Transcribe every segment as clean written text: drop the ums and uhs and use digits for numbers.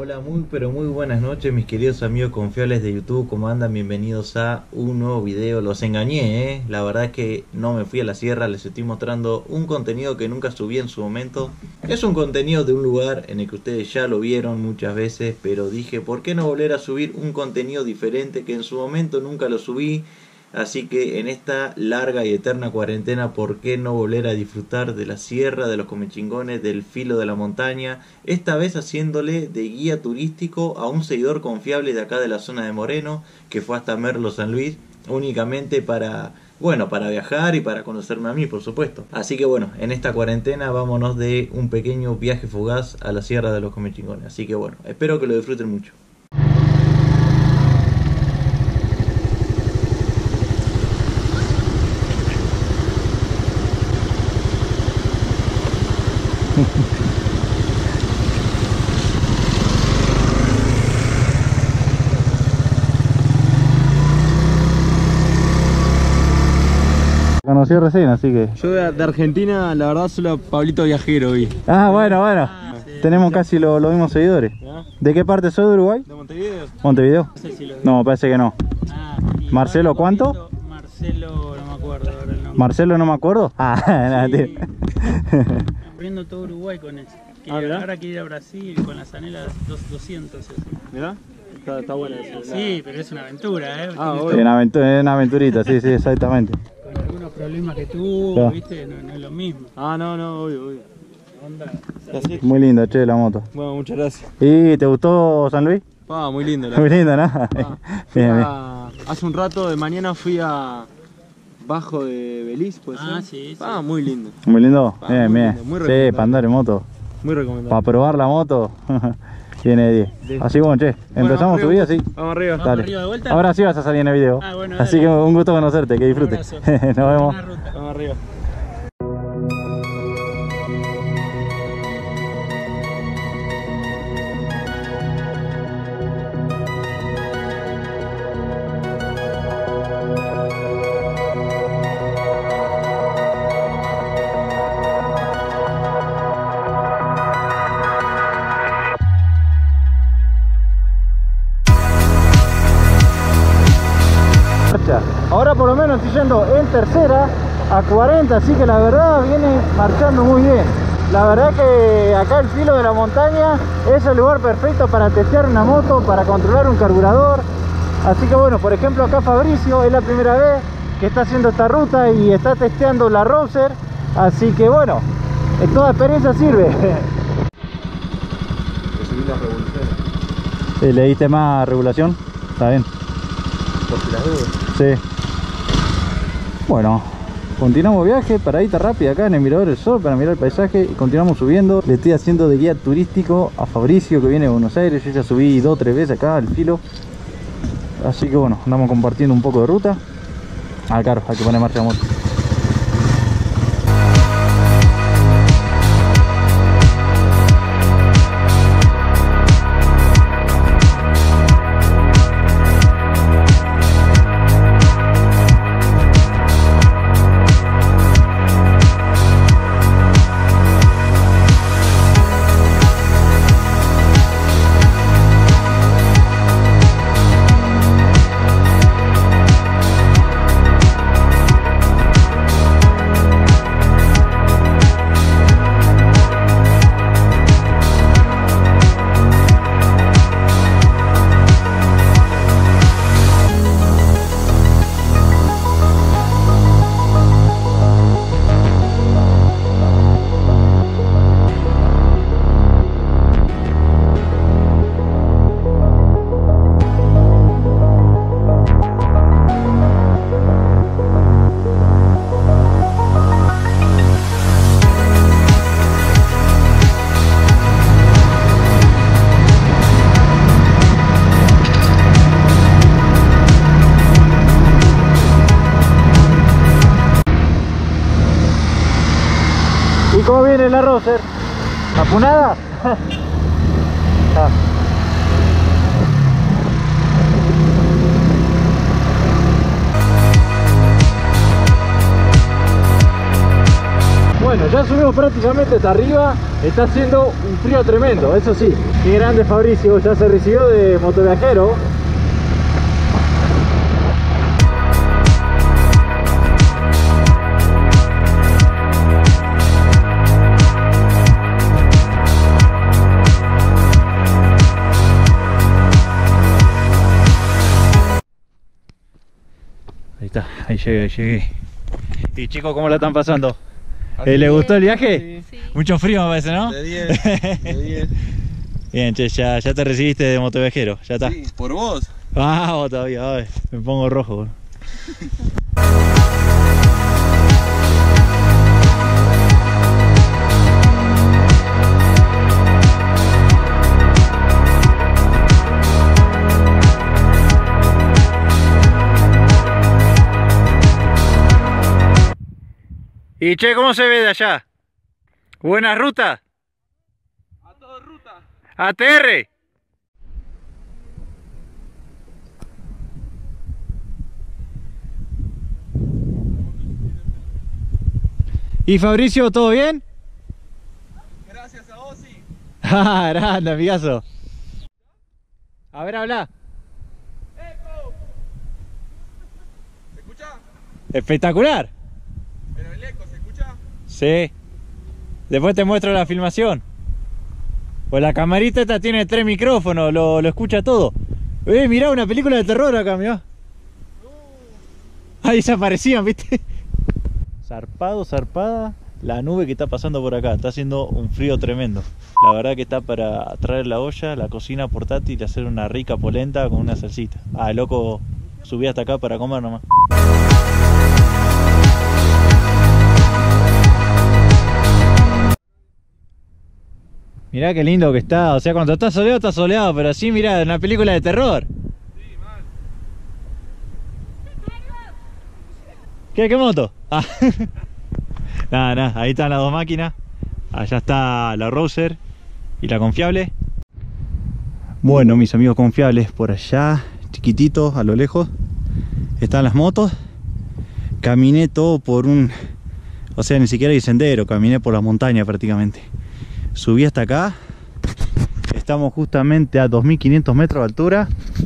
Hola, muy pero muy buenas noches mis queridos amigos confiables de YouTube. ¿Cómo andan? Bienvenidos a un nuevo video. Los engañé, la verdad es que no me fui a la sierra. Les estoy mostrando un contenido que nunca subí en su momento. Es un contenido de un lugar en el que ustedes ya lo vieron muchas veces, pero dije, ¿por qué no volver a subir un contenido diferente que en su momento nunca lo subí? Así que en esta larga y eterna cuarentena, ¿por qué no volver a disfrutar de la sierra, de los comechingones, del filo de la montaña? Esta vez haciéndole de guía turístico a un seguidor confiable de acá de la zona de Moreno, que fue hasta Merlo San Luis, únicamente para viajar y para conocerme a mí, por supuesto. Así que bueno, en esta cuarentena vámonos de un pequeño viaje fugaz a la sierra de los comechingones. Así que bueno, espero que lo disfruten mucho. Conocí recién, así que... Yo de Argentina, la verdad, solo a Pablito Viajero vi. Ah, bueno. Sí, tenemos casi los mismos seguidores. ¿Ya? ¿De qué parte soy de Uruguay? ¿De Montevideo? ¿Montevideo? No sé si lo vi. No, parece que no. ¿Marcelo cuánto? Marcelo, no me acuerdo ahora el nombre. ¿Marcelo no me acuerdo? Ah, nada, Sí. tío. Abriendo todo Uruguay con eso. ¿Verdad? Ahora quiere ir a Brasil con las anelas 200. Así. ¿Mirá? Está buena esa. Sí, pero es una aventura, ¿eh? Ah, Tiene obvio. Una aventurita, sí, exactamente. con algunos problemas que tuvo, Claro. ¿viste? No es lo mismo. Ah, no, obvio. Onda, ¿Así? Muy linda, che, la moto. Bueno, muchas gracias. ¿Y te gustó San Luis? Muy lindo. Muy linda, ¿no? Fui Bien, bien. hace un rato, de mañana fui a Bajo de Beliz, ¿puede ser? sí. Muy lindo. Muy lindo. Ah, Bien, muy bien. lindo, muy Sí, recomendable. para andar en moto. Muy recomendable. Para probar la moto. Tiene 10. Así que bueno, che, empezamos tu vida así. Vamos arriba. ¿Vamos Dale. arriba de vuelta? Ahora sí vas a salir en el video. Ah, bueno, así dale. que un gusto conocerte, que disfrutes. Un abrazo. Nos vemos. Buena ruta. Vamos arriba. Ahora por lo menos estoy yendo en tercera a 40, así que la verdad viene marchando muy bien. La verdad que acá el filo de la montaña es el lugar perfecto para testear una moto, para controlar un carburador. Así que bueno, por ejemplo acá Fabricio es la primera vez que está haciendo esta ruta y está testeando la Rouser. Así que bueno, toda experiencia sirve. Subí las revoluciones. ¿Le diste más regulación? Está bien. Por si las dudas. Sí. Bueno, continuamos viaje, paradita rápida acá en el Mirador del Sol para mirar el paisaje y continuamos subiendo. Le estoy haciendo de guía turístico a Fabricio, que viene de Buenos Aires. Yo ya subí 2 o 3 veces acá al filo. Así que bueno, andamos compartiendo un poco de ruta. Ah, claro, hay que poner marcha de moto. ¿Y cómo viene la Rouser? ¿Apunada? Ah. Bueno, ya subimos prácticamente hasta arriba. Está haciendo un frío tremendo, eso sí. Qué grande Fabricio, ya se recibió de motoviajero. Ahí está, ahí llegué. Y chicos, ¿cómo la están pasando? ¿Les gustó el viaje? Sí. Mucho frío me parece, ¿no? De 10, de 10. Bien, che, ya te recibiste de motoviajero, ya está. Sí, por vos. Vamos todavía, ay, me pongo rojo. Y che, ¿cómo se ve de allá? ¿Buena ruta? A toda ruta. ATR. ¿Y Fabricio, todo bien? Gracias a vos, sí. Ah, grande, amigazo. A ver, habla. ¡Eco! ¿Se escucha? Espectacular. Pero el eco, ¿se escucha? Sí. Después te muestro la filmación. Pues la camarita esta tiene 3 micrófonos, lo escucha todo. Mirá, una película de terror acá, mirá. Ahí desaparecían, ¿viste? Zarpada la nube que está pasando por acá. Está haciendo un frío tremendo. La verdad que está para traer la olla, la cocina portátil y hacer una rica polenta con una salsita. Ah, loco, subí hasta acá para comer nomás. Mirá qué lindo que está, o sea, cuando está soleado, pero así mirá, una película de terror. Sí, mal. ¿Qué moto? Ah. Nada, ahí están las dos máquinas. Allá está la Rouser y la confiable. Bueno, mis amigos confiables, por allá, chiquititos, a lo lejos, están las motos. Caminé todo por un... O sea, ni siquiera hay sendero, caminé por la montaña prácticamente. Subí hasta acá. Estamos justamente a 2500 metros de altura.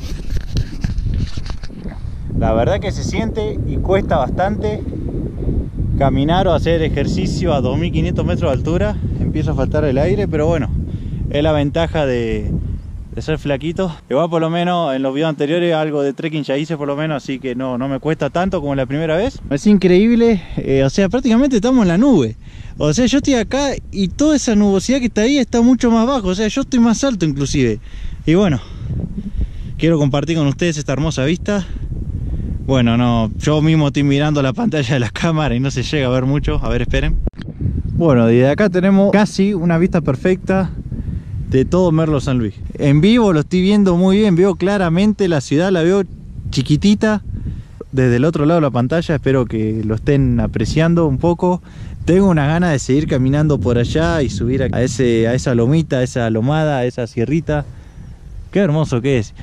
La verdad que se siente y cuesta bastante caminar o hacer ejercicio a 2500 metros de altura. Empieza a faltar el aire, pero bueno, es la ventaja de ser flaquito. Igual por lo menos en los videos anteriores algo de trekking ya hice por lo menos, así que no me cuesta tanto como la primera vez. Es increíble, o sea, prácticamente estamos en la nube. O sea, yo estoy acá y toda esa nubosidad que está ahí está mucho más bajo. O sea, yo estoy más alto inclusive. Y bueno, quiero compartir con ustedes esta hermosa vista. Bueno, no, yo mismo estoy mirando la pantalla de la cámara y no se llega a ver mucho. A ver, esperen. Bueno, desde acá tenemos casi una vista perfecta de todo Merlo San Luis. En vivo lo estoy viendo muy bien, veo claramente la ciudad, la veo chiquitita desde el otro lado de la pantalla. Espero que lo estén apreciando un poco. Tengo una gana de seguir caminando por allá y subir a esa lomita, a esa lomada, a esa sierrita. Qué hermoso que es.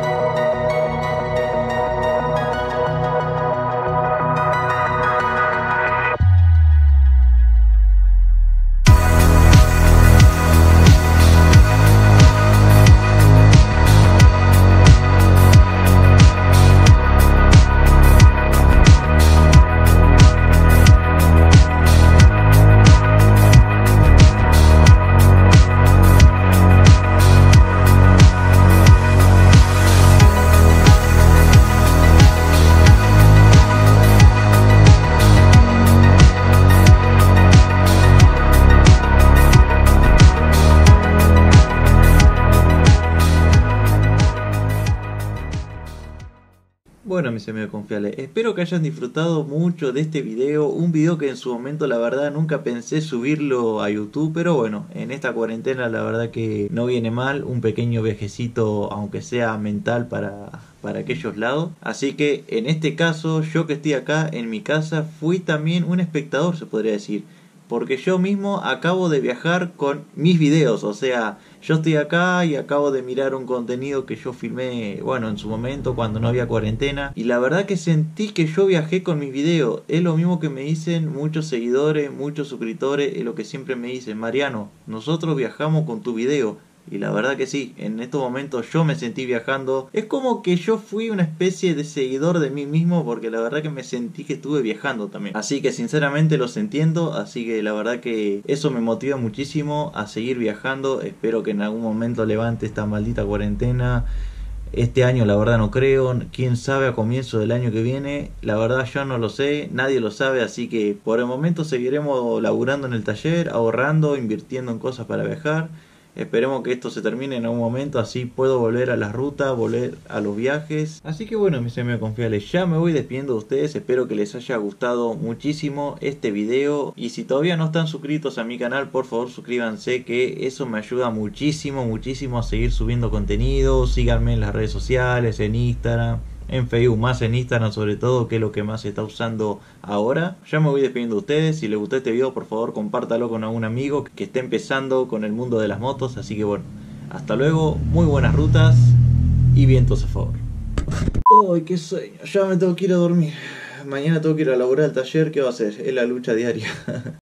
Bueno, mis amigos confiables, espero que hayan disfrutado mucho de este video, un video que en su momento la verdad nunca pensé subirlo a YouTube, pero bueno, en esta cuarentena la verdad que no viene mal, un pequeño viajecito aunque sea mental para aquellos lados. Así que en este caso, yo que estoy acá en mi casa, fui también un espectador, se podría decir. porque yo mismo acabo de viajar con mis videos, o sea, yo estoy acá y acabo de mirar un contenido que yo filmé, bueno, en su momento cuando no había cuarentena, y la verdad que sentí que yo viajé con mis videos. Es lo mismo que me dicen muchos seguidores, muchos suscriptores, es lo que siempre me dicen: Mariano, nosotros viajamos con tu video. Y la verdad que sí, en estos momentos yo me sentí viajando. Es como que yo fui una especie de seguidor de mí mismo, porque la verdad que me sentí que estuve viajando también. Así que sinceramente los entiendo, así que la verdad que eso me motiva muchísimo a seguir viajando. Espero que en algún momento levante esta maldita cuarentena. Este año la verdad no creo, quién sabe a comienzo del año que viene, la verdad yo no lo sé, nadie lo sabe, así que por el momento seguiremos laburando en el taller, ahorrando, invirtiendo en cosas para viajar. Esperemos que esto se termine en algún momento, así puedo volver a la ruta, volver a los viajes. Así que bueno, mis amigos confiables, ya me voy despidiendo de ustedes. Espero que les haya gustado muchísimo este video. Y si todavía no están suscritos a mi canal, por favor suscríbanse, que eso me ayuda muchísimo, muchísimo a seguir subiendo contenido. Síganme en las redes sociales, en Instagram, en Facebook, más en Instagram sobre todo, que es lo que más se está usando ahora. Ya me voy despidiendo de ustedes. Si les gustó este video, por favor compártalo con algún amigo que esté empezando con el mundo de las motos. Así que bueno, hasta luego, muy buenas rutas y vientos a favor. ¡Ay, qué sueño! Ya me tengo que ir a dormir. Mañana tengo que ir a laburar al taller. ¿Qué va a hacer? Es la lucha diaria.